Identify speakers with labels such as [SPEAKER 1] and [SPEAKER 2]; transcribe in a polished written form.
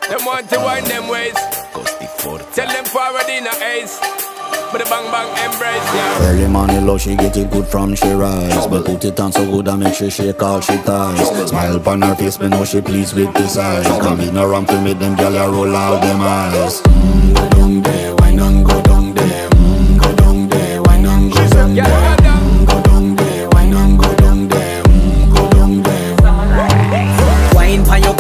[SPEAKER 1] Them want to wind them ways. Tell them forward in a ace. But the bang bang embrace, yeah.
[SPEAKER 2] Early morning love, she get it good from she rise. But put it on so good and make she shake all she ties. Smile upon her face, me know she pleased with this eyes. Come in around to make them gyal roll out them eyes. Go down